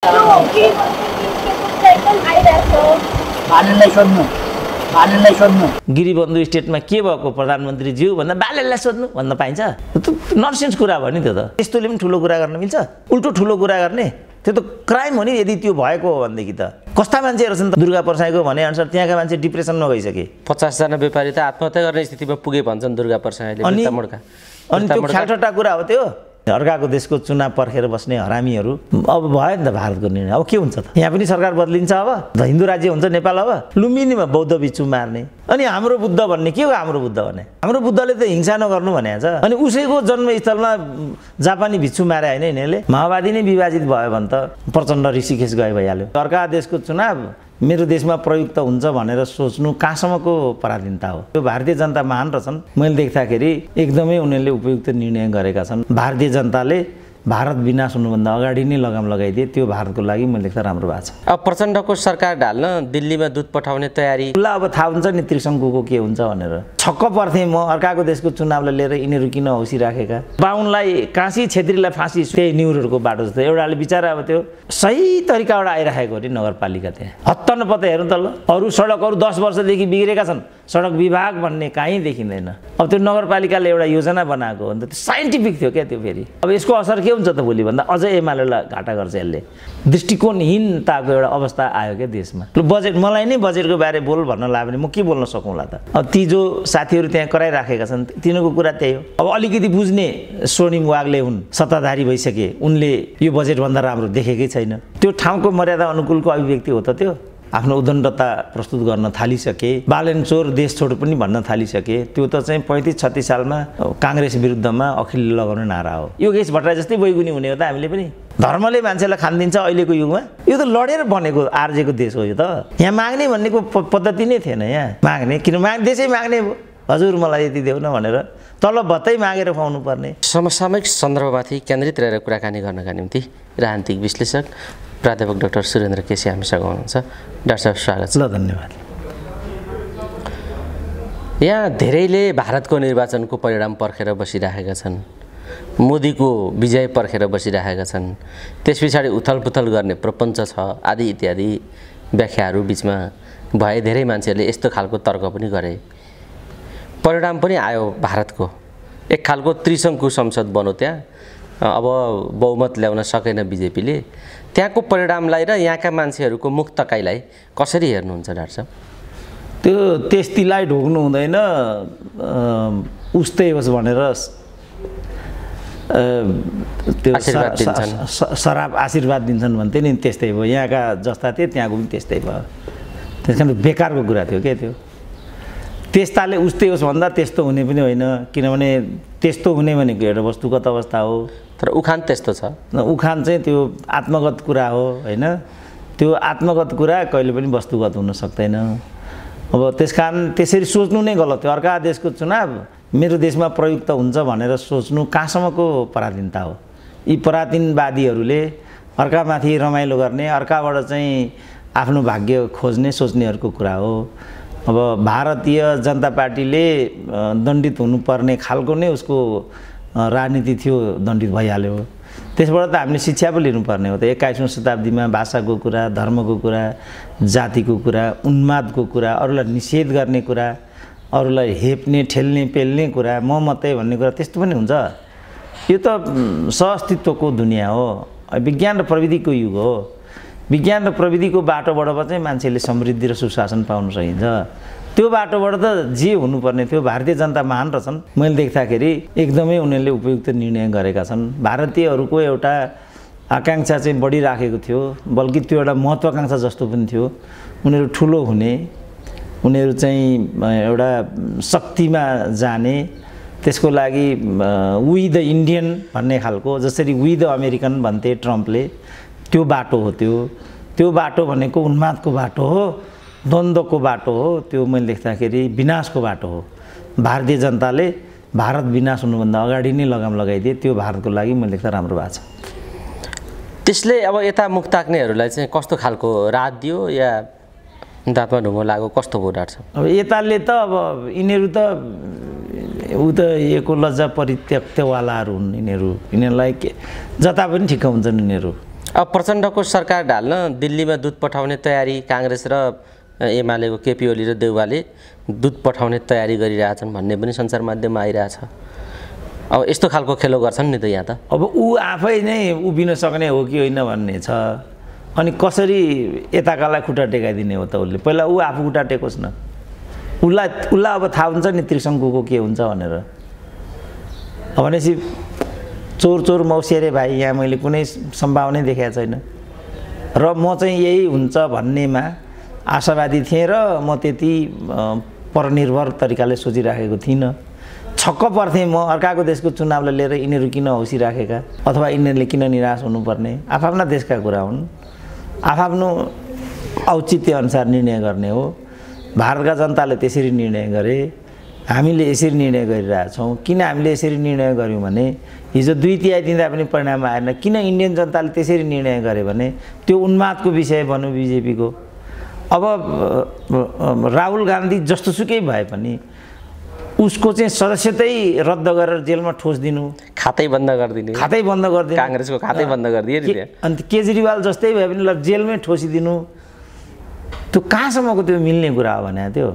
गिरिबन्धु स्टेटमा के भएको प्रधानमन्त्रीज्यू भन्दा बालेलाई सोध्नु भन्न पाइन्छ? ननसेन्स कुरा भयो नि त्यो त। त्यस्तोले पनि ठुलो कुरा गर्न मिल्छ? उल्टो ठुलो कुरा गर्ने त्यो त क्राइम हो नि। यदि त्यो भएको हो भनेदेखि त कस्ता मान्छेहरू छन् त? दुर्गा परसाईको भने अनुसार त्यहाँका मान्छे डिप्रेसनमा गइसके। 50 जना व्यापारी त आत्महत्या गर्ने स्थितिमा पुगे भन्छन् दुर्गा परसाईले। अनि त्यो ख्यालठट्टा कुरा हो त्यो। अर्काको देशको चुनाव पर्खेर बस्ने हरामीहरू। अब भयो नि त भारतको निर्णय। अब के हुन्छ त? यहाँ पनि सरकार बदलिन्छ अब? हिन्दू राज्य हुन्छ नेपाल अब? लुम्बिनीमा बौद्ध भिक्षु मार्ने। अनि हाम्रो बुद्ध भन्ने के हो? हाम्रो बुद्ध भन्ने हाम्रो बुद्धले त हिंसा नगर्नु भनेको छ। अनि उसैको जन्मस्थलमा जापानी भिक्षु मारे होइन यिनीहरूले? माओवादी नै विभाजित भयो भने त प्रचण्ड ऋषिकेश गए भइहाल्यो। अर्का देशको चुनाव मेरो देशमा प्रयुक्त हुन्छ भनेर सोच्नु कहाँसम्मको पराधीनता हो? त्यो भारतीय जनता महान रहेछन्। मैले देख्दाखेरि एकदमै उनीहरूले उपयुक्त निर्णय गरेका छन्। भारतीय जनताले भारत विनाश हुनुभन्दा अगाडि नै लगाम लगाइदिए। त्यो भारतको लागि मैले देख्दा राम्रो भएको छ। अब प्रचण्डको सरकार ढाल्न दिल्लीमा दूत पठाउने तयारी। ल अब थाहा हुन्छ नि त्रिशङ्कुको के हुन्छ भनेर। छक्क पर्थेँ म अर्काको देशको चुनावलाई लिएर यिनीहरू किन हौसिराखेका। बाहुनलाई काँसी छेत्रीलाई फाँसी त्यही न्युरोडको बाटो जस्तो एउटाले बिचारा अब त्यो सही तरिकाबाट आइराखेको हो नि नगरपालिका त्यहाँ। हत्त नपत्ता हेर्नु त ल। अरू सडकहरू 10 वर्षदेखि बिग्रेका छन्। सडक विभाग भन्ने कहीँ देखिँदैन। अब त्यो नगरपालिकाले एउटा योजना बनाएको हो नि त। त्यो साइन्टिफिक थियो क्या त्यो फेरि। अब यसको असर के हुन्छ त भोलि भन्दा अझै एमालेलाई घाटा गर्छ यसले। दृष्टिकोणहीनताको एउटा अवस्था आयो क्या देशमा। बजेट मलाई नै बजेटको बारे बोल भन्न लाग्यो भने म के बोल्न सकौँला त? अब ती जो साथीहरू त्यहाँ कराइराखेका छन् तिनीहरूको कुरा त्यही हो। अब अलिकति बुझ्ने स्वर्णिम वाग्ले हुन्, सत्ताधारी भइसके, उनले यो बजेटभन्दा राम्रो देखेकै छैन। त्यो ठाउँको मर्यादा अनुकूलको अभिव्यक्ति हो त त्यो। आफ्नो उद्दण्डता प्रस्तुत गर्न थालिसके। बालेन चोर देश छोड पनि भन्न थालिसके। त्यो त चाहिँ 35-36 सालमा काङ्ग्रेस विरुद्धमा अखिलले लगाउने नारा हो। योगेश भट्टराई जस्तै बैगुनी हुने हो त हामीले पनि। धर्मले मान्छेलाई खानदिन्छ अहिलेको युगमा। यो त लडेर बनेको आर्जेको देश हो यो त। यहाँ माग्ने भन्नेको पद्धति नै थिएन। यहाँ माग्ने किन देशै माग्ने हजुर मलाई यति देऊ न भनेर तलब भत्तै मागेर खुवाउनु पर्ने। समसामयिक सन्दर्भमाथि केन्द्रित रहेर कुराकानी गर्नका निम्ति राजनीतिक विश्लेषक प्राध्यापक डाक्टर सुरेन्द्र केसी हामीसँग हुनुहुन्छ। डाक्टर साहब स्वागत छ। ल धन्यवाद। यहाँ धेरैले भारतको निर्वाचनको परिणाम पर्खेर बसिरहेका छन्। मोदीको विजय पर्खेर बसिरहेका छन्। त्यस पछाडि उथलपुथल गर्ने प्रपञ्च छ आदि इत्यादि व्याख्याहरू बिचमा भए। धेरै मान्छेहरूले यस्तो खालको तर्क पनि गरे। परिणाम पनि आयो भारतको। एक खालको त्रिशङ्कु संसद बन्यो त्यहाँ। अब बहुमत ल्याउन सकेन बिजेपीले। त्यहाँको परिणामलाई र यहाँका मान्छेहरूको मुख तकाइलाई कसरी हेर्नुहुन्छ डाक्टर साहब? त्यो त्यस्तीलाई ढोग्नु हुँदैन। उस्तै होस् भनेर त्यो शराब आशीर्वाद दिन्छन् भन्थे नि त्यस्तै भयो। यहाँका जस्ता थिए त्यहाँको पनि त्यस्तै भयो। त्यस कारण बेकारको कुरा थियो क्या त्यो। त्यस्ताले उस्तै होस् भन्दा त्यस्तो हुने पनि होइन। किनभने त्यस्तो हुने भनेको एउटा वस्तुगत अवस्था हो। तर उखान त्यस्तो छ। उखान चाहिँ त्यो आत्मगत कुरा हो होइन। त्यो आत्मगत कुरा कहिले पनि वस्तुगत हुन सक्दैन। अब त्यसकारण त्यसरी सोच्नु नै गलत हो। अर्का देशको चुनाव मेरो देशमा प्रयुक्त हुन्छ भनेर सोच्नु कहाँसम्मको पराधीनता हो? यी पराधीनवादीहरूले अर्कामाथि रमाइलो गर्ने, अर्काबाट चाहिँ आफ्नो भाग्य खोज्ने सोच्नेहरूको कुरा हो। अब भारतीय जनता पार्टीले दण्डित हुनुपर्ने खालको नै उसको राजनीति थियो, दण्डित भइहाल्यो। त्यसबाट त हामीले शिक्षा पो लिनुपर्ने हो त। 21औं शताब्दीमा भाषाको कुरा, धर्मको कुरा, जातिको कुरा, उन्मादको कुरा, अरूलाई निषेध गर्ने कुरा, अरूलाई हेप्ने ठेल्ने पेल्ने कुरा, म मात्रै भन्ने कुरा त्यस्तो पनि हुन्छ? यो त सहअस्तित्वको दुनियाँ हो। विज्ञान र प्रविधिको युग हो। विज्ञान र प्रविधिको बाटोबाट चाहिँ मान्छेले समृद्धि र सुशासन पाउन सकिन्छ। त्यो बाटोबाट त जे हुनुपर्ने थियो। भारतीय जनता महान रहेछन्। मैले देख्दाखेरि एकदमै उनीहरूले उपयुक्त निर्णय गरेका छन्। भारतीयहरूको एउटा आकाङ्क्षा चाहिँ बढिराखेको थियो, बल्कि त्यो एउटा महत्त्वाकाङ्क्षा जस्तो पनि थियो। उनीहरू ठुलो हुने, उनीहरू चाहिँ एउटा शक्तिमा जाने, त्यसको लागि वी द इन्डियन भन्ने खालको, जसरी वी द अमेरिकन भन्थे ट्रम्पले, त्यो बाटो हो। त्यो बाटो भनेको उन्मादको बाटो हो, द्वन्द्वको बाटो हो। त्यो मैले देख्दाखेरि विनाशको बाटो हो। भारतीय जनताले भारत विनाश हुनुभन्दा अगाडि नै लगाम लगाइदिए। त्यो भारतको लागि मैले देख्दा राम्रो भएको छ। त्यसले अब यता मुख ताक्नेहरूलाई चाहिँ कस्तो खालको राहत दियो या दाँतमा ढुङ्गो लाग्यो, कस्तो भयो डाक्टर साहब? अब यताले त अब यिनीहरू त ऊ त एको लज्जा परित्यक्तवालाहरू हुन्। यिनीहरूलाई जता पनि ठिक्क हुन्छन् यिनीहरू। अब प्रचण्डको सरकार ढाल्न दिल्लीमा दूत पठाउने तयारी काङ्ग्रेस र एमालेको केपी ओली र देउवाले दूत पठाउने तयारी गरिरहेछन् भन्ने पनि सञ्चार माध्यममा आइरहेछ। अब यस्तो खालको खेलो गर्छन् नि त यहाँ त। अब ऊ आफै नै उभिन सक्ने हो कि होइन भन्ने छ। अनि कसरी यताकालाई खुट्टा टेकाइदिने हो त उसले? पहिला ऊ आफू खुट्टा टेकोस् न। उसलाई अब थाहा हुन्छ नि त्रिशङ्कुको के हुन्छ भनेर। भनेपछि चोर चोर मौसेरे भाइ यहाँ मैले कुनै सम्भावनै देखाएको छैन र म चाहिँ यही हुन्छ भन्नेमा आशावादी थिएँ र म त्यति परनिर्भर तरिकाले सोचिराखेको थिइनँ। छक्क पर्थेँ म अर्काको देशको चुनावलाई लिएर यिनीहरू किन हौसिराखेका अथवा यिनीहरूले किन निराश हुनुपर्ने। आफ्ना देशका कुरा हुन्, आफ्नो औचित्य अनुसार निर्णय गर्ने हो। भारतका जनताले त्यसरी निर्णय गरे, हामीले यसरी निर्णय गरिरहेछौँ। किन हामीले यसरी निर्णय गऱ्यौँ भने हिजो 2/3 दिँदा पनि परिणाम आएन। किन इन्डियन जनताले त्यसरी निर्णय गरे भने त्यो उन्मादको विषय भनौँ बिजेपीको। अब राहुल गान्धी जस्तोसुकै भए पनि उसको चाहिँ सदस्यतै रद्द गरेर जेलमा ठोसिदिनु, खातै बन्द गरिदिने, खातै बन्द गरिदिनु, काङ्ग्रेसको खातै बन्द गरिदिए नि त्यहाँ। अन्त केजरीवाल जस्तै भए पनि ल जेलमै ठोसिदिनु, त्यो कहाँसम्मको त्यो मिल्ने कुरा हो भने त्यो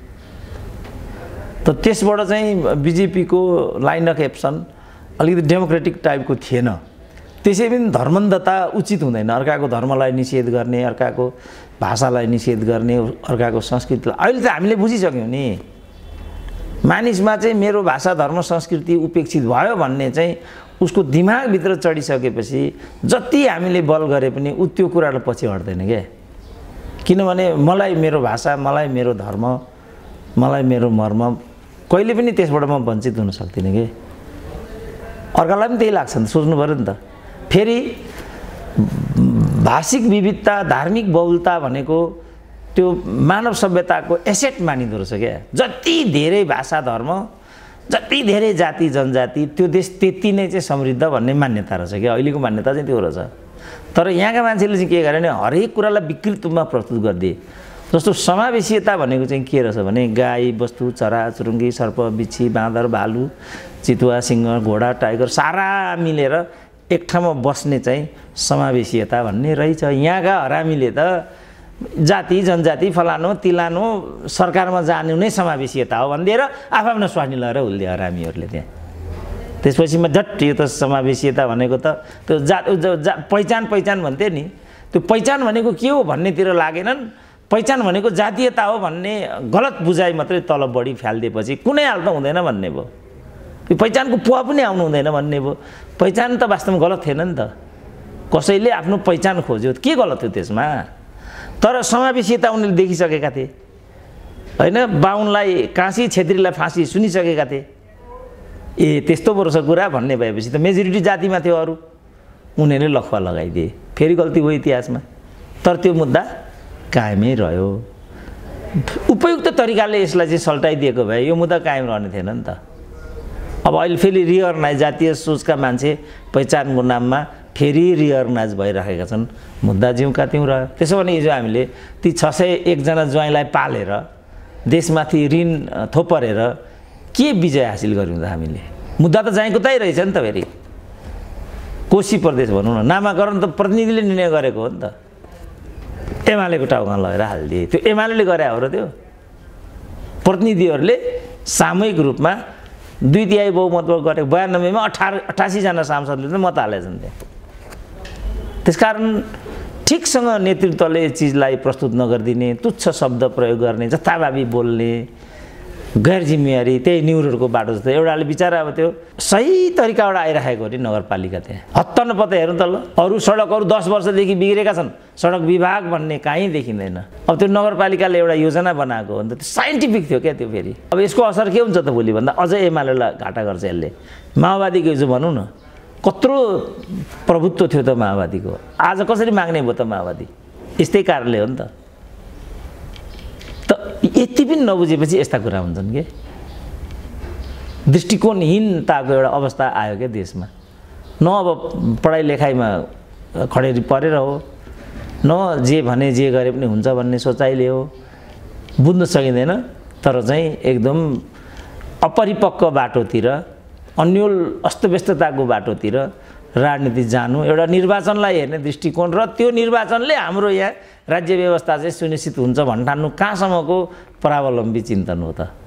त त्यसबाट चाहिँ बिजेपीको लाइन अफ एक्सन अलिकति डेमोक्रेटिक टाइपको थिएन। त्यसै पनि धर्मन्धता उचित हुँदैन। अर्काको धर्मलाई निषेध गर्ने, अर्काको भाषालाई निषेध गर्ने, अर्काको संस्कृतिलाई अहिले त हामीले बुझिसक्यौँ नि। मानिसमा चाहिँ मेरो भाषा धर्म संस्कृति उपेक्षित भयो भन्ने चाहिँ उसको दिमागभित्र चढिसकेपछि जति हामीले बल गरे पनि ऊ त्यो कुरालाई पछि हट्दैन क्या। किनभने मलाई मेरो भाषा, मलाई मेरो धर्म, मलाई मेरो मर्म कहिले पनि त्यसबाट म वञ्चित हुन सक्दिनँ कि। अर्कालाई पनि त्यही लाग्छ नि त, सोच्नु पऱ्यो नि त। फेरि भाषिक विविधता, धार्मिक बहुलता भनेको त्यो मानव सभ्यताको एसेट मानिँदो रहेछ क्या। जति धेरै भाषा धर्म, जति धेरै जाति जनजाति त्यो देश त्यति नै चाहिँ समृद्ध भन्ने मान्यता रहेछ क्या। अहिलेको मान्यता चाहिँ त्यो रहेछ। तर यहाँका मान्छेले चाहिँ के गरे भने हरेक कुरालाई विकृत रूपमा प्रस्तुत गरिदिए। जस्तो समावेशीयता भनेको चाहिँ के रहेछ भने गाई, बस्तु, चरा चुरुङ्गी, सर्प, बिच्छी, बाँदर, भालु, चितुवा, सिंह, घोडा, टाइगर सारा मिलेर एक ठाउँमा बस्ने चाहिँ समावेशीयता भन्ने रहेछ। यहाँका हरामीले त जाति जनजाति फलानु तिलानु सरकारमा जानु नै समावेशीयता हो भनिदिएर आफ्नो स्वानी लगाएर हुल्दिए हरामीहरूले त्यहाँ। त्यसपछि झट्ट यो त समावेशीयता भनेको त त्यो पहिचान भन्थे नि, त्यो पहिचान भनेको के हो भन्नेतिर लागेनन्। पहिचान भनेको जातीयता हो भन्ने गलत बुझाइ मात्रै तल बढी फ्यालिदिएपछि कुनै हाल त हुँदैन भन्ने भयो। त्यो पहिचानको पुवा पनि आउनु हुँदैन भन्ने भयो। पहिचान त वास्तवमा गलत थिएन नि त। कसैले आफ्नो पहिचान खोज्यो, के गलत थियो त्यसमा? तर समावेशीयता उनीहरूले देखिसकेका थिए होइन। बाहुनलाई काँसी, छेत्रीलाई फाँसी सुनिसकेका थिए। ए त्यस्तो पो रहेछ कुरा भन्ने भएपछि त मेजोरिटी जातिमा थियो अरू, उनीहरूले लखुवा लगाइदिए। फेरि गल्ती हो इतिहासमा, तर त्यो मुद्दा कायमै रह्यो। उपयुक्त तरिकाले यसलाई चाहिँ सल्टाइदिएको भए यो मुद्दा कायम रहने थिएन नि त। अब अहिले फेरि रिअर्गनाइज, जातीय सोचका मान्छे पहिचानको नाममा फेरि रिअर्गनाइज भइराखेका छन्। मुद्दा जिउँका त्यौँ रह्यो। त्यसो भने हिजो हामीले ती 601 जना ज्वाइँलाई पालेर देशमाथि ऋण थोपरेर के विजय हासिल गर्यौँ त हामीले? मुद्दा त जाँको तै रहेछ नि त। फेरि कोशी प्रदेश भनौँ न, नामाकरण त प्रतिनिधिले निर्णय गरेको हो नि त। एमालेको टाउमा लगेर हालिदिए। त्यो एमाले गरे हो र? त्यो प्रतिनिधिहरूले सामूहिक रूपमा 2/3 बहुमतमा गरेको 92 मा 88 जना सांसदले त मत हालेछन् त्यहाँ। त्यसकारण ठिकसँग नेतृत्वले चिजलाई प्रस्तुत नगरिदिने, तुच्छ शब्द प्रयोग गर्ने, जथाभावी बोल्ने, गैर जिम्मेवारी, त्यही न्युरोहरूको बाटो जस्तो। एउटाले बिचारा अब त्यो सही तरिकाबाट आइराखेको हो नि नगरपालिका त्यहाँ। हत्त नपत्ता हेर्नु त ल, अरू सडकहरू 10 वर्षदेखि बिग्रेका छन्, सडक विभाग भन्ने कहीँ देखिँदैन। अब त्यो नगरपालिकाले एउटा योजना बनाएको हो नि त, त्यो साइन्टिफिक थियो क्या त्यो। फेरि अब यसको असर के हुन्छ त भोलि भन्दा अझै एमालेलाई घाटा गर्छ यसले। माओवादीको हिजो भनौँ न कत्रो प्रभुत्व थियो त माओवादीको, आज कसरी माग्ने भयो त माओवादी? यस्तै कारणले हो नि त। यति पनि नबुझेपछि यस्ता कुरा हुन्छन् के। दृष्टिकोणहीनताको एउटा अवस्था आयो क्या देशमा। न अब पढाइ लेखाइमा खडेरी परेर हो, न जे भने जे गरे पनि हुन्छ भन्ने सोचाइले हो। बुझ्न सकिँदैन, तर चाहिँ एकदम अपरिपक्व बाटोतिर, अन्यल अस्तव्यस्तताको बाटोतिर राजनीति जानु, एउटा निर्वाचनलाई हेर्ने दृष्टिकोण र त्यो निर्वाचनले हाम्रो यहाँ राज्य व्यवस्था चाहिँ सुनिश्चित हुन्छ भन्ठान्नु कहाँसम्मको परावलम्बी चिन्तन हो त?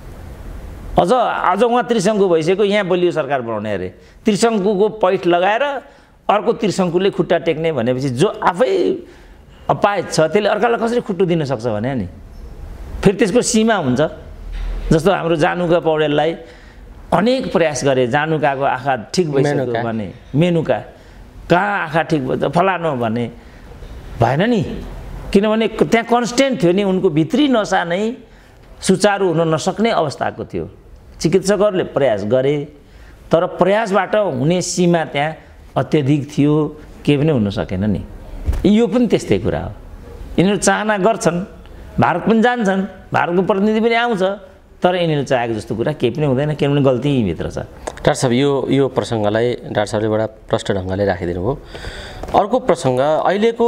अझ उहाँ त्रिशङ्कु भइसक्यो, यहाँ बलियो सरकार बनाउने अरे, त्रिशङ्कुको पैठ लगाएर अर्को त्रिशङ्कुले खुट्टा टेक्ने भनेपछि जो आफै अपायत छ त्यसले अर्कालाई कसरी खुट्टु दिन सक्छ भने नि? फेरि त्यसको सीमा हुन्छ। जस्तो हाम्रो जानुका पौडेललाई अनेक प्रयास गरे, जानुकाको आँखा ठिक भइसक्यो भने, मेनुका कहाँ आँखा ठिक भन्छ फलानु भने भएन नि, किनभने त्यहाँ कन्स्टेन्ट थियो नि, उनको भित्री नसा नै सुचारू हुन नसक्ने अवस्थाको थियो। चिकित्सकहरूले प्रयास गरे तर प्रयासबाट हुने सीमा त्यहाँ अत्यधिक थियो, केही पनि हुन सकेन नि। यो पनि त्यस्तै कुरा हो। यिनीहरू चाहना गर्छन्, भारत पनि जान्छन्, भारतको प्रतिनिधि पनि आउँछ, तर यिनीहरूले चाहेको जस्तो कुरा केही पनि हुँदैन, किनभने गल्ती यहीँभित्र छ। डाक्टर साहब, यो प्रसङ्गलाई डाक्टर साहबले बडा प्रष्ट ढङ्गले राखिदिनु भयो। अर्को प्रसङ्ग, अहिलेको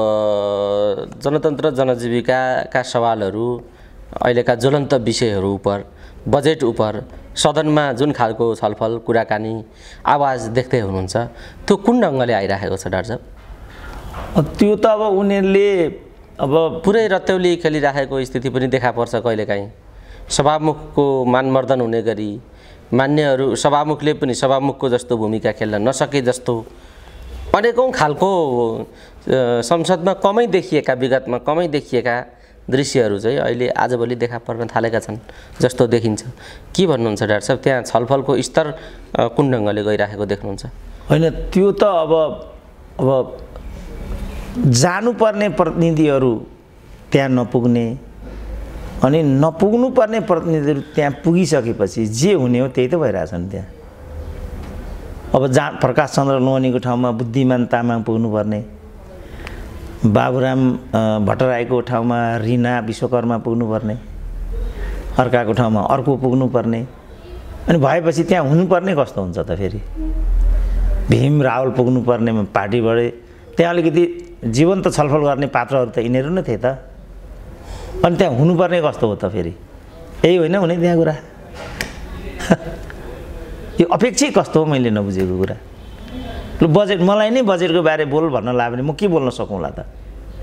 जनतन्त्र जनजीविकाका सवालहरू, अहिलेका ज्वलन्त विषयहरू उप बजेट उप सदनमा जुन खालको छलफल कुराकानी आवाज देख्दै हुनुहुन्छ, त्यो कुन ढङ्गले आइराखेको छ डाक्टर साहब? त्यो त अब उनीहरूले अब पुरै रत्याउली खेलिराखेको स्थिति पनि देखा पर्छ कहिलेकाहीँ। सभामुखको मानमर्दन हुने गरी मान्यहरू, सभामुखले पनि सभामुखको जस्तो भूमिका खेल्न नसके जस्तो अनेकौँ खालको संसदमा कमै देखिएका, विगतमा कमै देखिएका दृश्यहरू चाहिँ अहिले आजभोलि देखा पर्न थालेका छन् जस्तो देखिन्छ। के भन्नुहुन्छ डाक्टर साहब, त्यहाँ छलफलको स्तर कुन ढङ्गले गइराखेको देख्नुहुन्छ? होइन, त्यो त अब जानुपर्ने प्रतिनिधिहरू त्यहाँ नपुग्ने अनि नपुग्नुपर्ने प्रतिनिधिहरू त्यहाँ पुगिसकेपछि जे हुने हो त्यही त भइरहेछ नि त्यहाँ। अब प्रकाश चन्द्र लोहनीको ठाउँमा बुद्धिमान तामाङ पुग्नुपर्ने, बाबुराम भट्टराईको ठाउँमा रिना विश्वकर्मा पुग्नुपर्ने, अर्काको ठाउँमा अर्को पुग्नुपर्ने, अनि भएपछि त्यहाँ हुनुपर्ने कस्तो हुन्छ त? फेरि भीम रावल पुग्नुपर्ने पार्टीबाटै, त्यहाँ अलिकति जीवन्त छलफल गर्ने पात्रहरू त यिनीहरू नै थिए त, अनि त्यहाँ हुनुपर्ने कस्तो हो त? फेरि यही होइन हुने त्यहाँ कुरा। यो अपेक्षै कस्तो हो मैले नबुझेको कुरा। ल बजेट, मलाई नै बजेटको बारे बोल भन्न लाग्यो भने म के बोल्न सकौँला त?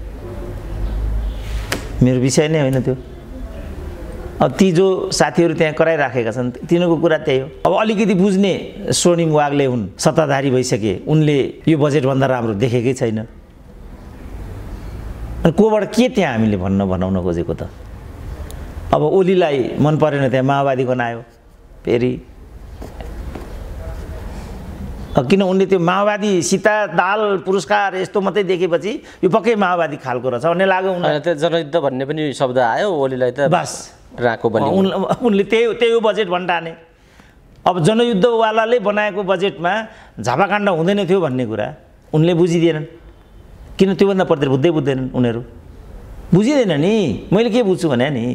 मेरो विषय नै होइन त्यो। अब ती जो साथीहरू त्यहाँ कराइराखेका छन् तिनीहरूको कुरा त्यही हो। अब अलिकति बुझ्ने स्वर्णिम वाग्ले हुन्, सत्ताधारी भइसके, उनले यो बजेटभन्दा राम्रो देखेकै छैन। अनि कोबाट के त्यहाँ हामीले बनाउन खोजेको त? अब ओलीलाई मन परेन, त्यहाँ माओवादी बनायो फेरि। किन उनले त्यो माओवादी सीता दाल पुरस्कार यस्तो मात्रै देखेपछि यो पक्कै माओवादी खालको रहेछ भन्ने लाग्यो उनलाई। त्यो जनयुद्ध भन्ने पनि शब्द आयो ओलीलाई त, बस राको बन्यो। उनले त्यही बजेट भन्टाने। अब जनयुद्धवालाले बनाएको बजेटमा झापाकाण्ड हुँदैन थियो भन्ने कुरा उनले बुझिदिएनन्। किन त्योभन्दा प्रति बुझ्दैनन् उनीहरू? बुझिँदैन नि। मैले के बुझ्छु भने नि,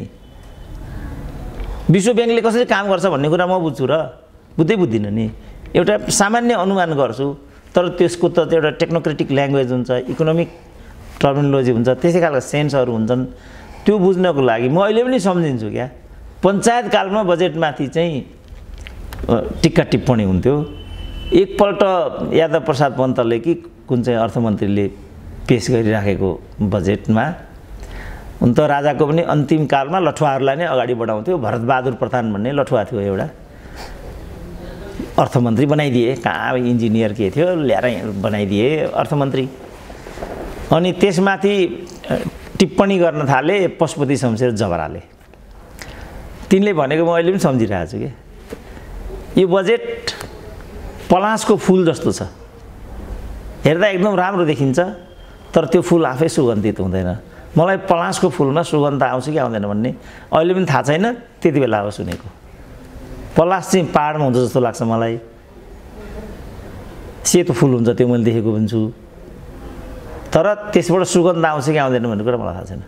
विश्व ब्याङ्कले कसरी काम गर्छ भन्ने कुरा म बुझ्छु र बुझ्दिनँ नि। एउटा सामान्य अनुमान गर्छु, तर त्यसको त एउटा टेक्नोक्रेटिक ल्याङ्ग्वेज हुन्छ, इकोनोमिक टर्मिनोलोजी हुन्छ, त्यसै खालको सेन्सहरू हुन्छन्। त्यो बुझ्नको लागि म अहिले पनि सम्झिन्छु क्या, पञ्चायत कालमा बजेटमाथि चाहिँ टिक्का टिप्पणी हुन्थ्यो। एकपल्ट यादव प्रसाद पन्तले कि कुन चाहिँ अर्थमन्त्रीले पेस गरिराखेको बजेटमा, हुन त राजाको पनि अन्तिम कालमा लठुवाहरूलाई नै अगाडि बढाउँथ्यो। भरतबहादुर प्रधान भन्ने लठुवा थियो, एउटा अर्थमन्त्री बनाइदिए। कहाँ इन्जिनियर के थियो, ल्याएर बनाइदिए अर्थमन्त्री। अनि त्यसमाथि टिप्पणी गर्न थाले पशुपति शमशेर जबराले। तिनले भनेको म अहिले पनि सम्झिरहेको छु कि यो बजेट पलासको फुल जस्तो छ, हेर्दा एकदम राम्रो देखिन्छ, तर त्यो फुल आफै सुगन्धित हुँदैन। मलाई पलासको फुलमा सुगन्ध आउँछ कि आउँदैन भन्ने अहिले पनि थाहा छैन, त्यति बेला अब सुनेको। पलास चाहिँ पाहाडमा हुन्छ जस्तो लाग्छ मलाई, सेतो फुल हुन्छ त्यो मैले देखेको पनि छु, तर त्यसबाट सुगन्ध आउँछ कि आउँदैन भन्ने कुरा मलाई थाहा छैन।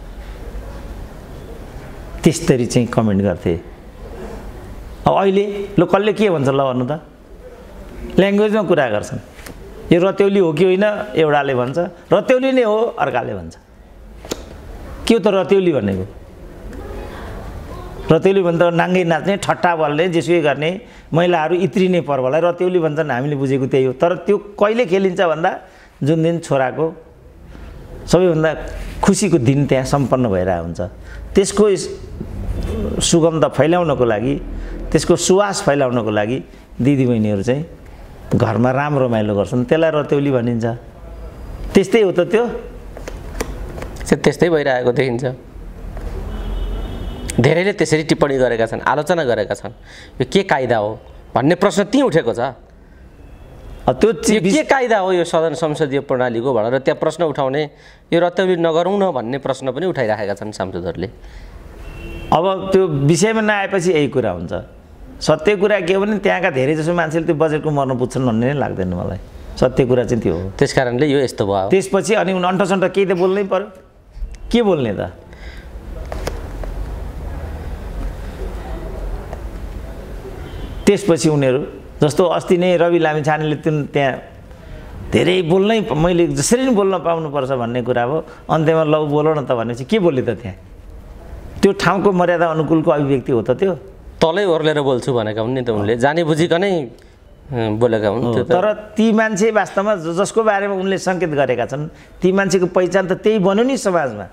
त्यसरी चाहिँ कमेन्ट गर्थे। अब अहिले ल कसले के भन्छ ल भन्नु त? ल्याङ्ग्वेजमा कुरा गर्छन्। यो रत्याउली हो कि होइन एउटाले भन्छ, रत्याउली नै हो अर्काले भन्छ। के हो त रत्याउली भनेको? रतेउली भन्दा नाङ्गे नाच्ने ठट्टा बल्ने जेसुकै गर्ने महिलाहरू इत्रिने पर्वलाई रतेउली भन्छन् हामीले बुझेको त्यही हो तर त्यो कहिले खेलिन्छ भन्दा जुन दिन छोराको सबैभन्दा खुसीको दिन त्यहाँ सम्पन्न भइरहेको हुन्छ त्यसको सुगन्ध फैलाउनको लागि त्यसको सुवास फैलाउनको लागि दिदीबहिनीहरू चाहिँ घरमा राम्रो रमाइलो गर्छन् त्यसलाई रतेउली भनिन्छ त्यस्तै हो त त्यो त्यस्तै भइरहेको देखिन्छ धेरैले त्यसरी टिप्पणी गरेका छन् आलोचना गरेका छन् यो के कायदा हो भन्ने प्रश्न त्यहीँ उठेको छ त्यो के कायदा हो यो सदन संसदीय प्रणालीको भनेर त्यहाँ प्रश्न उठाउने यो रतेउली नगरौँ न भन्ने प्रश्न पनि उठाइराखेका छन् सांसदहरूले अब त्यो विषयमा नआएपछि यही कुरा हुन्छ सत्य कुरा के हो भने त्यहाँका धेरै जसो मान्छेले त्यो बजेटको मर्न पुग्छन् भन्ने नै लाग्दैन मलाई सत्य कुरा चाहिँ त्यो हो त्यसकारणले यो यस्तो भयो त्यसपछि अनि अन्टसन्ट केही त बोल्नै पर्यो के बोल्ने त त्यसपछि उनीहरू जस्तो अस्ति नै रवि लामिछानेले त्यहाँ धेरै बोल्नै मैले जसरी नै बोल्न पाउनुपर्छ भन्ने कुरा हो अन्त्यमा लौ बोल न त भनेपछि के बोले त त्यहाँ त्यो ठाउँको मर्यादा अनुकूलको अभिव्यक्ति हो त त्यो तलै ओर्लेर बोल्छु भनेका हुन् नि त उनले जाने बुझिकनै बोलेका हुन् तर ती मान्छे वास्तवमा जसको बारेमा उनले सङ्केत गरेका छन् ती मान्छेको पहिचान त त्यही बन्यो नि समाजमा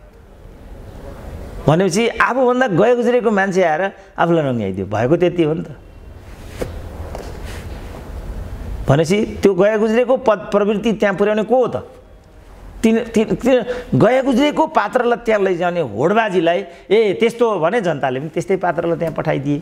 भनेपछि आफूभन्दा गए गुज्रेको मान्छे आएर आफूलाई रङ्ग्याइदियो भएको त्यति हो नि त भनेपछि त्यो गए गुज्रेको प्रवृत्ति त्यहाँ पुर्याउने को हो त गए गुज्रेको पात्रलाई त्यहाँ लैजाने होडबाजीलाई त्यस्तो हो भने जनताले पनि त्यस्तै पात्रलाई त्यहाँ पठाइदिए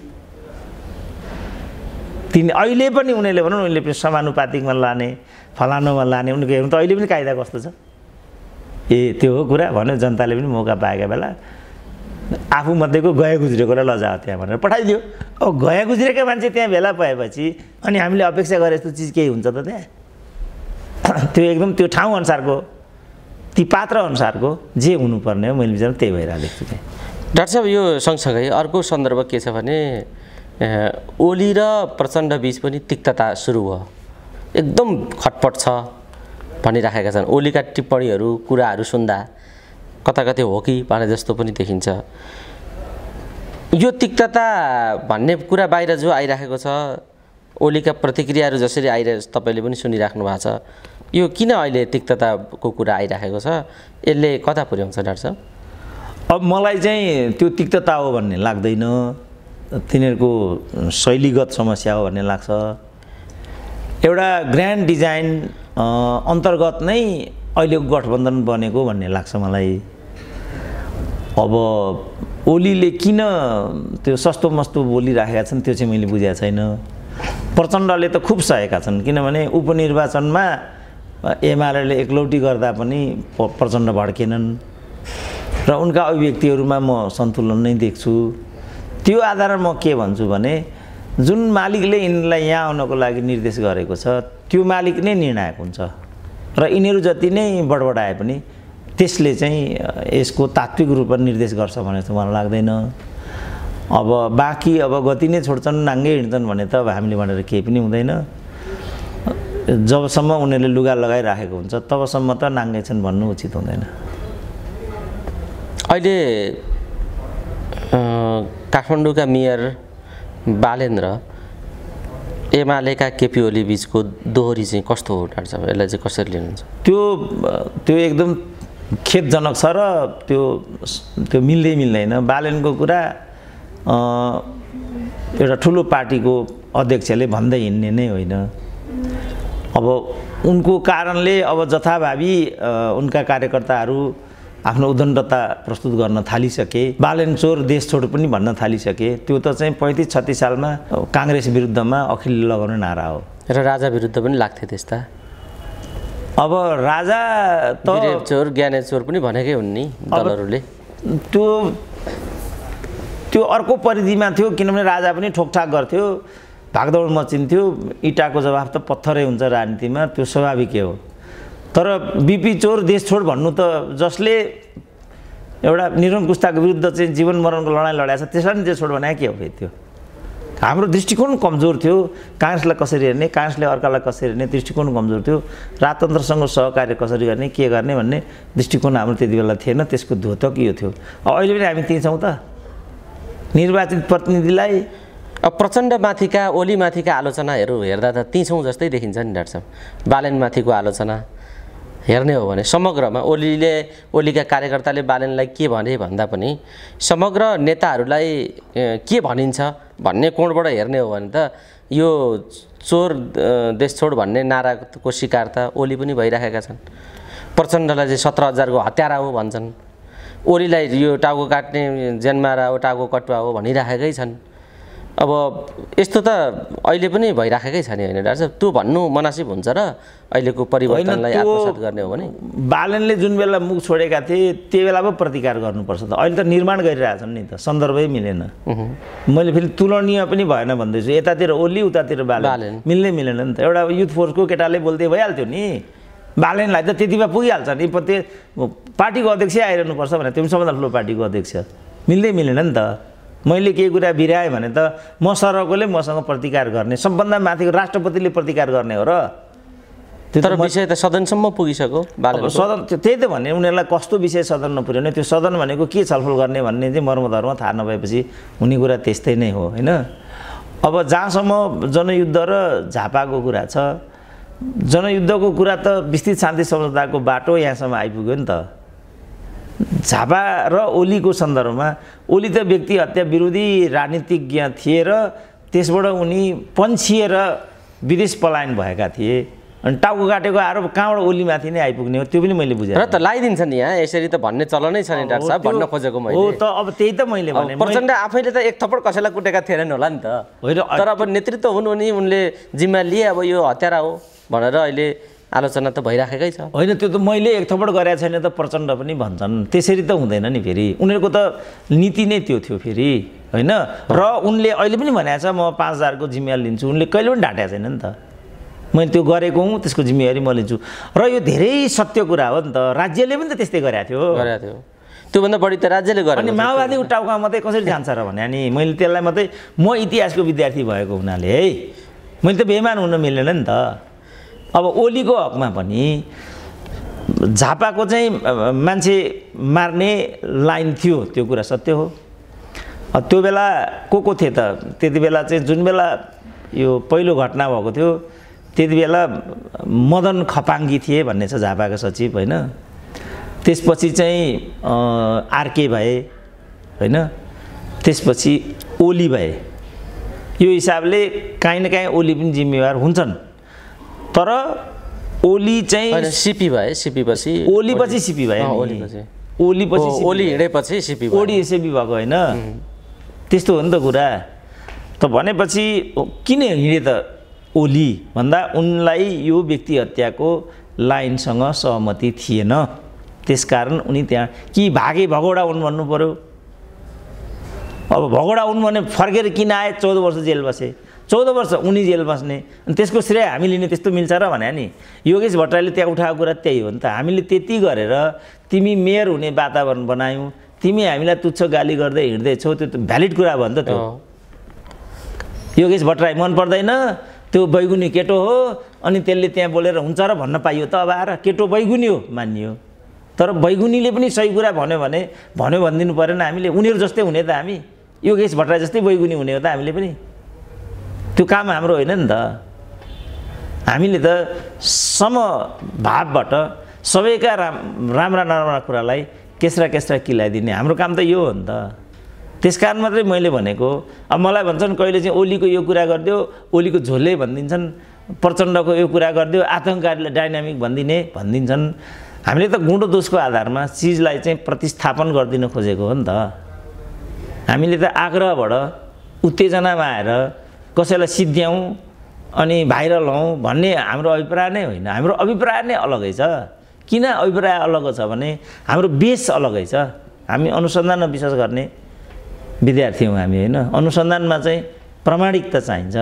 अहिले पनि उनीहरूले भनौँ उनीहरूले पनि समानुपातिकमा लाने फलानुमा लाने उनीहरूको हेर्नु त अहिले पनि कायदा कस्तो छ त्यो हो कुरा भन्यो जनताले पनि मौका पाएका बेला आफूमध्येको गए गुज्रेकोलाई लजाओ त्यहाँ भनेर पठाइदियो अब गए गुज्रेका मान्छे त्यहाँ भेला पाएपछि अनि हामीले अपेक्षा गरे जस्तो चिज केही हुन्छ त त्यहाँ त्यो एकदम त्यो ठाउँ अनुसारको ती पात्र अनुसारको जे हुनुपर्ने हो मैले विचार त्यही भइरहेको देख्छु त्यहाँ डाक्टर साहब यो सँगसँगै अर्को सन्दर्भ के छ भने ओली र प्रचण्ड बीच पनि तिक्तता सुरु भयो एकदम खटपट छ भनिराखेका छन् ओलीका टिप्पणीहरू कुराहरू सुन्दा कता कतै हो कि भने जस्तो पनि देखिन्छ यो तिक्तता भन्ने कुरा बाहिर जो आइराखेको छ ओलीका प्रतिक्रियाहरू जसरी आइरहेको तपाईँले पनि सुनिराख्नु भएको छ यो किन अहिले तिक्तताको कुरा आइराखेको छ यसले कता पुर्याउँछ डाक्टर साहब अब मलाई चाहिँ त्यो तिक्तता हो भन्ने लाग्दैन तिनीहरूको शैलीगत समस्या हो भन्ने लाग्छ एउटा ग्रान्ड डिजाइन अन्तर्गत नै अहिलेको गठबन्धन बनेको भन्ने लाग्छ मलाई अब ओलीले किन त्यो सस्तो मस्तो बोलिराखेका छन् त्यो चाहिँ मैले बुझेको छैन प्रचण्डले त खुब सहेका छन् किनभने उपनिर्वाचनमा एमाले एकलौटी गर्दा पनि प्रचण्ड भड्केनन् र उनका अभिव्यक्तिहरूमा म सन्तुलन नै देख्छु त्यो आधारमा म के भन्छु भने जुन मालिकले यिनलाई यहाँ आउनको लागि निर्देश गरेको छ त्यो मालिक नै निर्णायक हुन्छ र यिनीहरू जति नै बडबडाए पनि त्यसले चाहिँ यसको तात्विक रूपमा निर्देश गर्छ भने त मलाई लाग्दैन अब बाँकी अब गति नै छोड्छन् नाङ्गे हिँड्छन् भने त अब हामीले भनेर केही पनि हुँदैन जबसम्म उनीहरूले लुगा लगाइराखेको हुन्छ तबसम्म त नाङ्गे छन् भन्नु उचित हुँदैन अहिले काठमाडौँका मेयर बालेन्द्र एमालेका केपी ओली बीचको दोहोरी चाहिँ कस्तो हो डाक्टर साहब यसलाई चाहिँ कसरी लिनुहुन्छ त्यो एकदम खेदजनक छ र त्यो मिल्दैन बालेनको कुरा एउटा ठुलो पार्टीको अध्यक्षले भन्दै हिँड्ने नै होइन अब उनको कारणले अब जथाभावी उनका कार्यकर्ताहरू आफ्नो उद्दण्डता प्रस्तुत गर्न थालिसके बालेन चोर देश छोड पनि भन्न थालिसके त्यो त चाहिँ 35-36 सालमा काङ्ग्रेस विरुद्धमा अखिलले लगाउने नारा हो र राजा विरुद्ध पनि लाग्थे त्यस्ता अब राजा त चोर ज्ञाने चोर पनि भनेकै हुन् नि दलहरूले त्यो अर्को परिधिमा थियो किनभने राजा पनि ठोकठाक गर्थ्यो भागदौड मचिन्थ्यो इँटाको जवाफ त पत्थरै हुन्छ राजनीतिमा त्यो स्वाभाविकै हो तर बिपी चोर देश छोड भन्नु त जसले एउटा निरङ्कुशताको विरुद्ध चाहिँ जीवन मरणको लडाइँ लडाएको छ त्यसलाई नि देश छोड भने के हो फेरि त्यो हाम्रो दृष्टिकोण कमजोर थियो काङ्ग्रेसलाई कसरी हेर्ने काङ्ग्रेसले अर्कालाई कसरी हेर्ने दृष्टिकोण कमजोर थियो राजतन्त्रसँग सहकार्य कसरी गर्ने के गर्ने भन्ने दृष्टिकोण हाम्रो त्यति बेला थिएन त्यसको द्योतक यो थियो अब अहिले पनि हामी त्यही छौँ त निर्वाचित प्रतिनिधिलाई अब प्रचण्डमाथिका ओलीमाथिका आलोचनाहरू हेर्दा त 300 जस्तै देखिन्छ नि डाक्टर साहब। बालेनमाथिको आलोचना हेर्ने हो भने समग्रमा ओलीका कार्यकर्ताले बालेनलाई के भने भन्दा पनि समग्र नेताहरूलाई के भनिन्छ भन्ने कोणबाट हेर्ने हो भने त यो चोर देश छोड भन्ने नाराको शिकार त ओली पनि भइराखेका छन्। प्रचण्डलाई चाहिँ 17,000 को हत्यारा हो भन्छन्, ओलीलाई यो टाउको काट्ने ज्यानमारा हो, टाउको कटुवा हो भनिराखेकै छन्। अब यस्तो त अहिले पनि भइराखेकै छ नि होइन डाक्टर साहब? त्यो भन्नु मनासिब हुन्छ र अहिलेको परिवर्तनलाई आत्मसात गर्ने हो भने? बालेनले जुन बेला मुख छोडेका थिए त्यो बेला पो प्रतिकार गर्नुपर्छ त। अहिले त निर्माण गरिरहेछन् नि त, सन्दर्भै मिलेन। मैले फेरि तुलनीय पनि भएन भन्दैछु, यतातिर ओली उतातिर बालेन मिल्नै मिलेन नि त। एउटा युथ फोर्सको केटाले बोल्दै भइहाल्थ्यो नि, बालेनलाई त त्यतिमा पुगिहाल्छ नि। पार्टीको अध्यक्ष आइरहनुपर्छ भने त्यो सबभन्दा ठुलो पार्टीको अध्यक्ष, मिल्दै मिलेन नि त। मैले केही कुरा बिराएँ भने त म सरकोले मसँग प्रतिकार गर्ने, सबभन्दा माथिको राष्ट्रपतिले प्रतिकार गर्ने हो र। तर विषय त सदनसम्म पुगिसक्यो बालेन। सदन त्यही त भने उनीहरूलाई कस्तो विषय सदन नपुर्याउने, त्यो सदन भनेको के छलफल गर्ने भन्ने चाहिँ मर्मधर्म थाहा नभएपछि हुने कुरा त्यस्तै नै हो होइन। अब जहाँसम्म जनयुद्ध र झापाको कुरा छ, जनयुद्धको कुरा त विस्तृत शान्ति सम्झौताको बाटो यहाँसम्म आइपुग्यो नि त। झापा र ओलीको सन्दर्भमा ओली त व्यक्ति हत्या विरोधी राजनीतिज्ञ थिए र त्यसबाट उनी पन्छिएर विदेश पलायन भएका थिए। अनि टाउको काटेको आरोप कहाँबाट ओलीमाथि नै आइपुग्ने हो त्यो पनि मैले बुझेँ। र त लगाइदिन्छ नि यहाँ, यसरी त भन्ने चलनै छ नि डाक्टर साहब, भन्न खोजेको मैले हो त। अब त्यही त मैले भने प्रचण्ड आफैले त एक थप्पड कसैलाई कुटेका थिएनन् होला नि त, तर अब नेतृत्व हुनु नि उनले जिम्मा लिए अब यो हत्यारा हो भनेर अहिले आलोचना त भइराखेकै छ होइन। त्यो त मैले एक थप्पड गरेको छैन त प्रचण्ड पनि भन्छन्, त्यसरी त हुँदैन नि। फेरि उनीहरूको त नीति नै त्यो थियो फेरि होइन। र उनले अहिले पनि भनेको छ म 5,000 को जिम्मेवारी लिन्छु, उनले कहिले पनि ढाँटेको छैन नि त। मैले त्यो गरेको हुँ, त्यसको जिम्मेवारी म लिन्छु। र यो धेरै सत्य कुरा हो नि त, राज्यले पनि त त्यस्तै गरेको थियो। त्योभन्दा बढी त राज्यले गर्यो। अनि माओवादीको टाउकामा मात्रै कसरी जान्छ र भने नि मैले त्यसलाई मात्रै, म इतिहासको विद्यार्थी भएको हुनाले है मैले त बेइमान हुन मिलेन नि त। अब ओलीको हकमा पनि झापाको चाहिँ मान्छे मार्ने लाइन थियो, त्यो कुरा सत्य हो। त्यो बेला को थिए त? त्यति बेला चाहिँ जुन बेला यो पहिलो घटना भएको थियो त्यति बेला मदन खपाङ्गी थिए भन्ने छ झापाका सचिव होइन। त्यसपछि चाहिँ आरके भए होइन, त्यसपछि ओली भए। यो हिसाबले काहीँ न काहीँ ओली पनि जिम्मेवार हुन्छन्। तर ओली चाहिँ सिपी भए, सिपी पछि ओली पछि सिपी भए, ओली पछि ओली हिँडेपछि सिपी भयो, ओली सिपी भएको होइन। त्यस्तो हो नि त कुरा। त भनेपछि किन हिँडे त ओली भन्दा उनलाई यो व्यक्ति हत्याको लाइनसँग सहमति थिएन, त्यसकारण उनी त्यहाँ कि भागे भगौडा हुन् भन्नु पर्यो। अब भगौडा हुन् भने फर्केर किन आए? 14 वर्ष जेल बसे, 14 वर्ष उनी जेल बस्ने, अनि त्यसको श्रेय हामी लिने त्यस्तो मिल्छ र भने नि? योगेश भट्टराईले त्यहाँ उठाएको कुरा त्यही हो नि त। हामीले त्यति गरेर तिमी मेयर हुने वातावरण बनायौँ, तिमी हामीलाई तुच्छ गाली गर्दै हिँड्दैछौ, त्यो त भ्यालिड कुरा भयो नि त। त्यो योगेश भट्टराई मन पर्दैन, त्यो बैगुनी केटो हो, अनि त्यसले त्यहाँ बोलेर हुन्छ र भन्न पाइयो त? अब आएर केटो बैगुनी हो मानियो, तर बैगुनीले पनि सही कुरा भन्यो भने भनिदिनु परेन हामीले? उनीहरू जस्तै हुने त हामी, योगेश भट्टराई जस्तै बैगुनी हुने हो त हामीले पनि? त्यो काम हाम्रो होइन नि त। हामीले त समभावबाट सबैका राम्रा नराम्रा कुरालाई केस्रा किलाइदिने हाम्रो काम त यो हो नि त। त्यसकारण मात्रै मैले भनेको। अब मलाई भन्छन् कहिले चाहिँ ओलीको यो कुरा गरिदियो, ओलीको झोले भनिदिन्छन्, प्रचण्डको यो कुरा गरिदियो, आतङ्ककारीलाई डाइनामिक भनिदिन्छन्। हामीले त गुँडो दोषको आधारमा चिजलाई चाहिँ प्रतिस्थापन गरिदिन खोजेको हो नि त। हामीले त आग्रहबाट उत्तेजनामा आएर कसैलाई सिद्ध्याउँ अनि भाइरल हौँ भन्ने हाम्रो अभिप्राय नै होइन। हाम्रो अभिप्राय नै अलगै छ। किन अभिप्राय अलग छ भने हाम्रो बेस अलगै छ। हामी अनुसन्धानमा विश्वास गर्ने विद्यार्थी हौँ हामी होइन। अनुसन्धानमा चाहिँ प्रमाणिकता चाहिन्छ,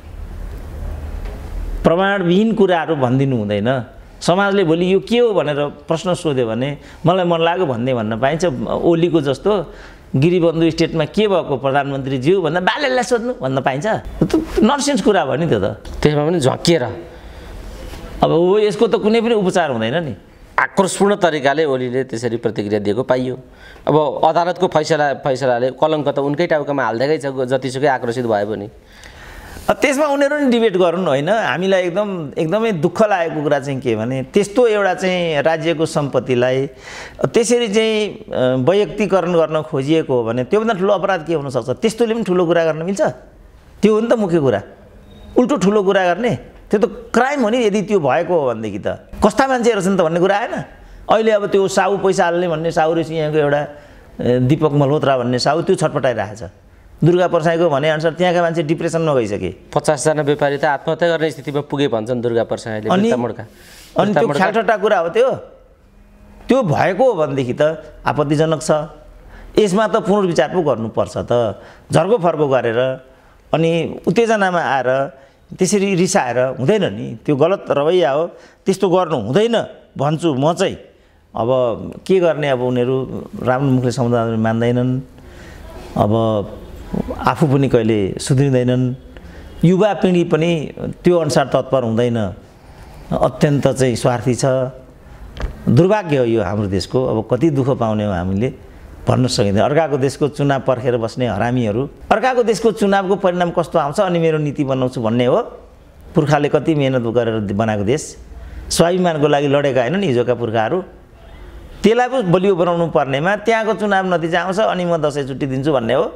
प्रमाणविहीन कुराहरू भनिदिनु हुँदैन। समाजले भोलि यो के हो भनेर प्रश्न सोध्यो भने मलाई मन लाग्यो भन्दै भन्न पाइन्छ। ओलीको जस्तो गिरिबन्धु स्टेटमा के भएको प्रधानमन्त्रीज्यू भन्दा बालेनलाई सोध्नु भन्न पाइन्छ? ननसेन्स कुरा भयो नि त्यो त। त्यसमा पनि झक्किएर अब हो, यसको त कुनै पनि उपचार हुँदैन नि। आक्रोशपूर्ण तरिकाले ओलीले त्यसरी प्रतिक्रिया दिएको पाइयो। अब अदालतको फैसलाले कलङ्क त उनकै टाउकामा हाल्दैकै छ, जतिसुकै आक्रोशित भए पनि। त्यसमा उनीहरू नि डिबेट गरून् होइन। हामीलाई एकदमै दुःख लागेको कुरा चाहिँ के भने त्यस्तो एउटा चाहिँ राज्यको सम्पत्तिलाई त्यसरी चाहिँ वैयक्तिकरण गर्न खोजिएको हो भने त्योभन्दा ठुलो अपराध के हुनसक्छ? त्यस्तोले पनि ठुलो कुरा गर्न मिल्छ? त्यो हो नि त मुख्य कुरा। उल्टो ठुलो कुरा गर्ने त्यो त क्राइम हो नि। यदि त्यो भएको हो भनेदेखि त कस्ता मान्छेहरू छन् त भन्ने कुरा आएन। अहिले अब त्यो साहु पैसा हाल्ने भन्ने साहु रहेछ, यहाँको एउटा दीपक मल्होत्रा भन्ने साहु, त्यो छटपटाइरहेछ। दुर्गा परसाईको भनेअनुसार त्यहाँका मान्छे डिप्रेसनमा गइसके। 50 जना व्यापारी त आत्महत्या गर्ने स्थितिमा पुगे भन्छन् दुर्गा परसाईले। अनि त्यो ख्यालठट्टा कुरा हो त्यो भएको हो भनेदेखि त आपत्तिजनक छ। यसमा त पुनर्विचार पो गर्नुपर्छ त। झर्को फर्को गरेर अनि उत्तेजनामा आएर त्यसरी रिसाएर हुँदैन नि। त्यो गलत रवैया हो, त्यस्तो गर्नु हुँदैन भन्छु म चाहिँ। अब के गर्ने, अब उनीहरू राम्रो मुखले समुदाय मान्दैनन्, अब आफू पनि कहिले सुध्रिँदैनन्, युवा पिँढी पनि त्यो अनुसार तत्पर हुँदैन, अत्यन्त चाहिँ स्वार्थी छ। दुर्भाग्य हो यो हाम्रो देशको। अब कति दुःख पाउने हो हामीले भन्न सकिँदैन। अर्काको देशको चुनाव पर्खेर बस्ने हरामीहरू, अर्काको देशको चुनावको परिणाम कस्तो आउँछ अनि मेरो नीति बनाउँछु भन्ने हो। पुर्खाले कति मेहनत गरेर बनाएको देश, स्वाभिमानको लागि लडेका होइन नि हिजोका पुर्खाहरू। त्यसलाई पो बलियो बनाउनु पर्नेमा त्यहाँको चुनाव नतिजा आउँछ अनि म दसैँ छुट्टी दिन्छु भन्ने हो।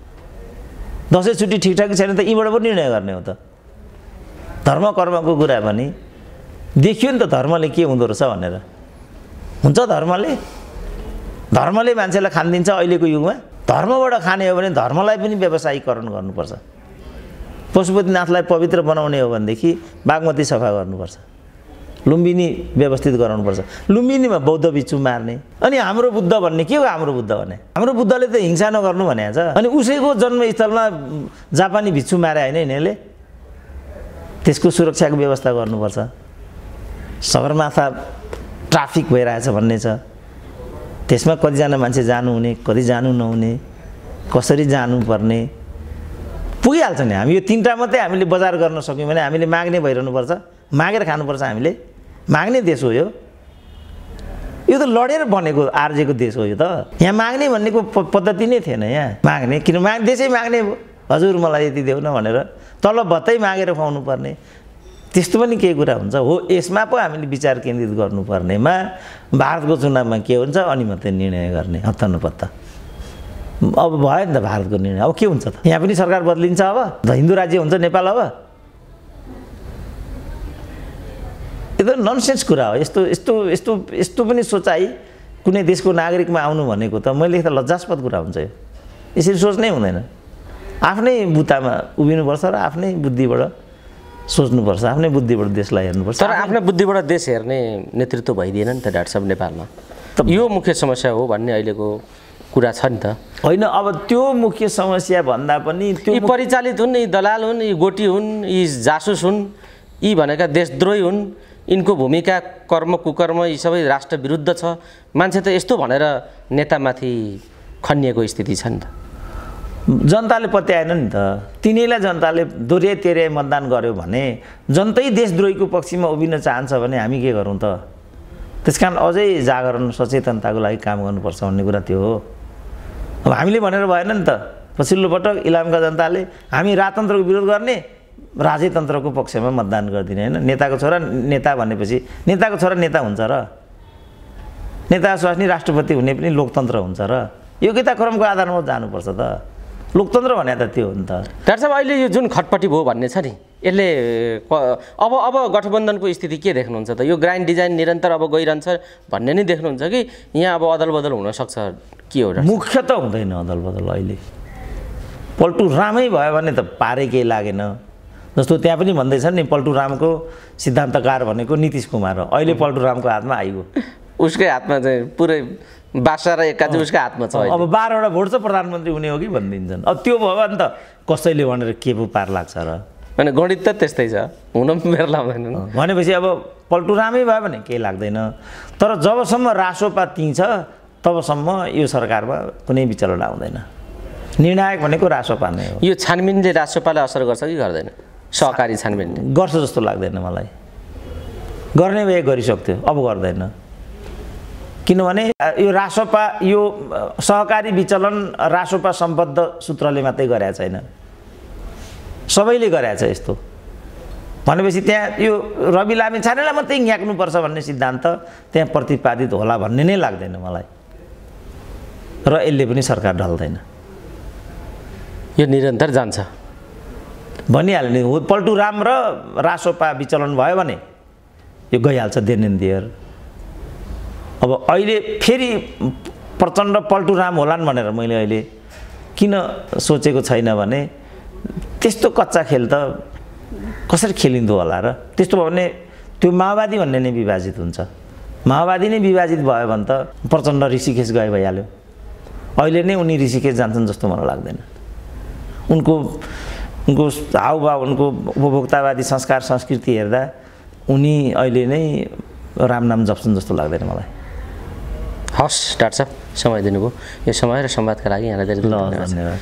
दसैँ छुट्टी ठिकठाक छैन त यहीँबाट पो निर्णय गर्ने हो त। धर्म कर्मको कुरा पनि देखियो नि त, धर्मले के हुँदो रहेछ भनेर। हुन्छ धर्मले मान्छेलाई खानिदिन्छ अहिलेको युगमा। धर्मबाट खाने हो भने धर्मलाई पनि व्यवसायीकरण गर्नुपर्छ। पशुपतिनाथलाई पवित्र बनाउने हो भनेदेखि बागमती सफा गर्नुपर्छ, लुम्बिनी व्यवस्थित गराउनुपर्छ। लुम्बिनीमा बौद्ध भिक्षु मार्ने अनि हाम्रो बुद्ध भन्ने के हो? हाम्रो बुद्ध भने हाम्रो बुद्धले त हिंसा नगर्नु भनेको छ। अनि उसैको जन्मस्थलमा जापानी भिक्षु मारे होइन यिनीहरूले? त्यसको सुरक्षाको व्यवस्था गर्नुपर्छ। सगरमाथा ट्राफिक भइरहेछ भन्ने छ, त्यसमा कतिजना मान्छे जानुहुने, कति जानु नहुने, कसरी जानुपर्ने पुगिहाल्छ नि। हामी यो तीनटा मात्रै हामीले बजार गर्न सक्यौँ भने हामीले माग्ने भइरहनुपर्छ, मागेर खानुपर्छ। हामीले माग्ने देश हो यो त लडेर बनेको आर्जेको देश हो यो त। यहाँ माग्ने भन्नेको पद्धति नै थिएन। यहाँ माग्ने किन देशै माग्ने हो, हजुर मलाई यति देऊ न भनेर तलब भत्तै मागेर खुवाउनु पर्ने, त्यस्तो पनि केही कुरा हुन्छ हो। यसमा पो हामीले विचार केन्द्रित गर्नुपर्नेमा भारतको चुनावमा के हुन्छ अनि मात्रै निर्णय गर्ने हत्ता नपत्ता। अब भयो नि त भारतको निर्णय, अब के हुन्छ त? यहाँ पनि सरकार बदलिन्छ, अब हिन्दू राज्य हुन्छ नेपाल। अब यो त ननसेन्स कुरा हो। यस्तो पनि सोचाइ कुनै देशको नागरिकमा आउनु भनेको त मैले त लज्जास्पद कुरा हुन्छ यो। यसरी सोच्नै हुँदैन। आफ्नै बुतामा उभिनुपर्छ र आफ्नै बुद्धिबाट सोच्नुपर्छ, आफ्नै बुद्धिबाट देशलाई हेर्नुपर्छ। तर आफ्नै बुद्धिबाट देश हेर्ने नेतृत्व भइदिएन नि त डाक्टर साहब नेपालमा। यो मुख्य समस्या हो भन्ने अहिलेको कुरा छ नि त। होइन, अब त्यो मुख्य समस्या भन्दा पनि त्यो यी परिचालित हुन्, यी दलाल हुन्, यी गोटी हुन्, यी जासुस हुन्, यी भनेका देशद्रोही हुन्। यिनको भूमिका, कर्म कुकर्म यी सबै राष्ट्र विरुद्ध छ। मान्छे त यस्तो भनेर नेतामाथि खनिएको स्थिति छ नि त। जनताले पत्याएन नि त। तिनीलाई जनताले दोहोऱ्याइ तेह्रै मतदान गर्यो भने जनतै देशद्रोहीको पक्षमा उभिन चाहन्छ भने हामी के गरौँ त? त्यस कारण अझै जागरण सचेतनताको लागि काम गर्नुपर्छ भन्ने कुरा त्यो हो। अब हामीले भनेर भएन नि त। पछिल्लो पटक इलामका जनताले हामी राजतन्त्रको विरोध गर्ने, राजतन्त्रको पक्षमा मतदान गरिदिने होइन। नेताको छोरा नेता भनेपछि नेताको छोरा नेता हुन्छ र नेता स्वास्नी राष्ट्रपति हुने पनि लोकतन्त्र हुन्छ र योग्यता क्रमको आधारमा जानुपर्छ त। लोकतन्त्र भने त त्यो हो नि त। डाक्टर साहब अहिले यो जुन खटपटी भयो भन्ने छ नि, यसले अब गठबन्धनको स्थिति के देख्नुहुन्छ त? यो ग्रान्ड डिजाइन निरन्तर अब गइरहन्छ भन्ने नै देख्नुहुन्छ कि यहाँ अब अदल बदल हुनसक्छ? के हो? मुख्य त हुँदैन अदल बदल। अहिले पल्टु रामै भयो भने त पारै केही लागेन। जस्तो त्यहाँ पनि भन्दैछन् नि पल्टु रामको सिद्धान्तकार भनेको नीतिश कुमार हो। अहिले पल्टु रामको हातमा आइगयो। उसकै हातमा चाहिँ पुरै बासा र एक्का चाहिँ उसकै हातमा छ। अब 12वटा भोट चाहिँ प्रधानमन्त्री हुने हो कि भनिदिन्छन्। अब त्यो भयो भने त कसैले भनेर के पो पार लाग्छ र? होइन, गणित त त्यस्तै छ, हुन मेरो लाग्दैन। भनेपछि अब पल्टु रामै भयो भने केही लाग्दैन। तर जबसम्म रासोपा तिन्छ तबसम्म यो सरकारमा कुनै विचलन आउँदैन। निर्णायक भनेको रासोपा नै हो। यो छानबिनले रासोपालाई असर गर्छ कि गर्दैन? सहकारी छानबिनले गर्छ जस्तो लाग्दैन मलाई। गर्ने भए गरिसक्थ्यो, अब गर्दैन। किनभने यो रासोपा यो सहकारी विचलन रासोपा सम्बद्ध सूत्रले मात्रै गरेको छैन, सबैले गरेको छ यस्तो भनेपछि त्यहाँ यो रवि लामिछानेलाई मात्रै न्याक्नुपर्छ भन्ने सिद्धान्त त्यहाँ प्रतिपादित होला भन्ने नै लाग्दैन मलाई, र यसले पनि सरकार ढल्दैन, यो निरन्तर जान्छ भनिहाल्यो नि। पल्टुराम र रासोपा विचलन भयो भने यो गइहाल्छ देन एन्ड देयर। अब अहिले फेरि प्रचण्ड पल्टुराम होलान् भनेर मैले अहिले किन सोचेको छैन भने त्यस्तो कच्चा खेल त कसरी खेलिँदो होला र, त्यस्तो भयो भने त्यो माओवादी भन्ने नै विभाजित हुन्छ, माओवादी नै विभाजित भयो भने त प्रचण्ड ऋषिकेश गए भइहाल्यो। अहिले नै उनी ऋषिकेश जान्छन् जस्तो मलाई लाग्दैन, उनको हाउभाव उनको उपभोक्तावादी संस्कार संस्कृति हेर्दा उनी अहिले नै राम नाम जप्छन् जस्तो लाग्दैन मलाई। हस् डाक्टर साहब, समय दिनुभयो, यो समय र संवादका लागि यहाँलाई धेरै धन्यवाद।